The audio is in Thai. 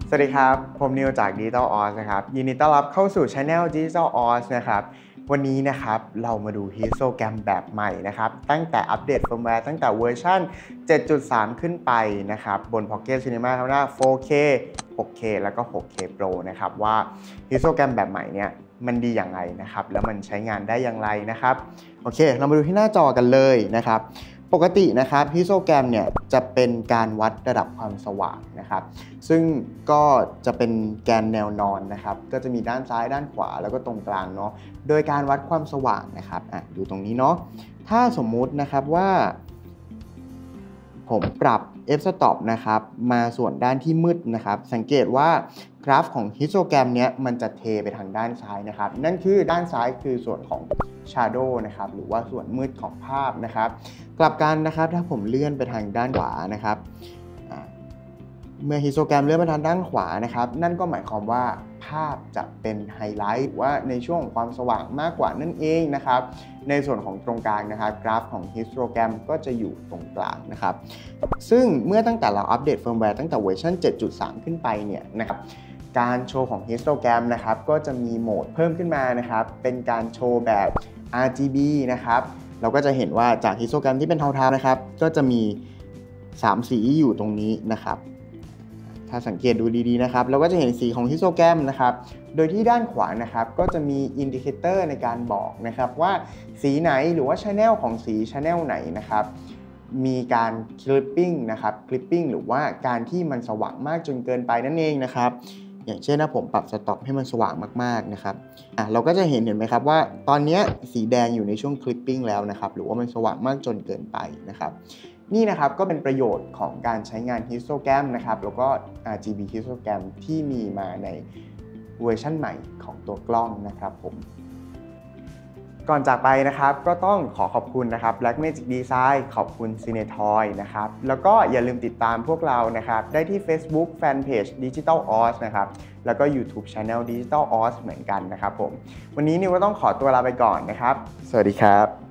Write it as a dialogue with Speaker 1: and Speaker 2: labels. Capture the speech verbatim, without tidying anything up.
Speaker 1: สวัสดีครับผมนิวจาก Digital Oz นะครับยินดีต้อนรับเข้าสู่ Channel Digital Oz นะครับวันนี้นะครับเรามาดู Histogram แบบใหม่นะครับตั้งแต่อัปเดตเฟิร์มแวร์ตั้งแต่เวอร์ชัน เจ็ดจุดสาม ขึ้นไปนะครับบน Pocket Cinema Camera โฟร์เค หกเค แล้วก็ หกเค Pro นะครับว่า Histogram แบบใหม่เนี่ยมันดีอย่างไรนะครับแล้วมันใช้งานได้อย่างไรนะครับโอเคเรามาดูที่หน้าจอกันเลยนะครับปกตินะครับ Histogram เนี่ยจะเป็นการวัดระดับความสว่างนะครับซึ่งก็จะเป็นแกนแนวนอนนะครับก็จะมีด้านซ้ายด้านขวาแล้วก็ตรงกลางเนาะโดยการวัดความสว่างนะครับอ่ะดูตรงนี้เนาะถ้าสมมุตินะครับว่าผมปรับ f-stop นะครับมาส่วนด้านที่มืดนะครับสังเกตว่ากราฟของ Histogram เนี้ยมันจะเทไปทางด้านซ้ายนะครับนั่นคือด้านซ้ายคือส่วนของ Shadow นะครับหรือว่าส่วนมืดของภาพนะครับกลับกันนะครับถ้าผมเลื่อนไปทางด้านขวานะครับเมื่อ Histogram เลื่อนไปทางด้านขวานะครับนั่นก็หมายความว่าภาพจะเป็นไฮไลท์ว่าในช่วงของความสว่างมากกว่านั่นเองนะครับในส่วนของตรงกลางนะครับกราฟของ Histogram ก็จะอยู่ตรงกลางนะครับซึ่งเมื่อตั้งแต่เราอัปเดตเฟิร์มแวร์ตั้งแต่เวอร์ชัน เจ็ดจุดสาม ขึ้นไปเนี่ยนะครับการโชว์ของ Histogram นะครับก็จะมีโหมดเพิ่มขึ้นมานะครับเป็นการโชว์แบบ อาร์ จี บี นะครับเราก็จะเห็นว่าจาก Histogram ที่เป็นเทาๆนะครับก็จะมีสามสีอยู่ตรงนี้นะครับถ้าสังเกตดูดีๆนะครับเราก็จะเห็นสีของ Histogram นะครับโดยที่ด้านขวานะครับก็จะมีอินดิเคเตอร์ในการบอกนะครับว่าสีไหนหรือว่า Channel ของสี Channel ไหนนะครับมีการคลิปปิ้งนะครับคลิปปิ้งหรือว่าการที่มันสว่างมากจนเกินไปนั่นเองนะครับอย่างเช่นถ้าผมปรับสต็อปให้มันสว่างมากๆนะครับอ่ะเราก็จะเห็นเห็นไหมครับว่าตอนนี้สีแดงอยู่ในช่วงคลิปปิ้งแล้วนะครับหรือว่ามันสว่างมากจนเกินไปนะครับนี่นะครับก็เป็นประโยชน์ของการใช้งาน Histogram นะครับแล้วก็ อาร์ จี บี Histogram ที่มีมาในเวอร์ชันใหม่ของตัวกล้องนะครับผมก่อนจากไปนะครับก็ต้องขอขอบคุณนะครับ Blackmagic Design ขอบคุณ Cinetoy นะครับแล้วก็อย่าลืมติดตามพวกเรานะครับได้ที่ Facebook Fanpage Digital Oz นะครับแล้วก็ YouTube Channel Digital Oz เหมือนกันนะครับผมวันนี้นิวก็ต้องขอตัวลาไปก่อนนะครับสวัสดีครับ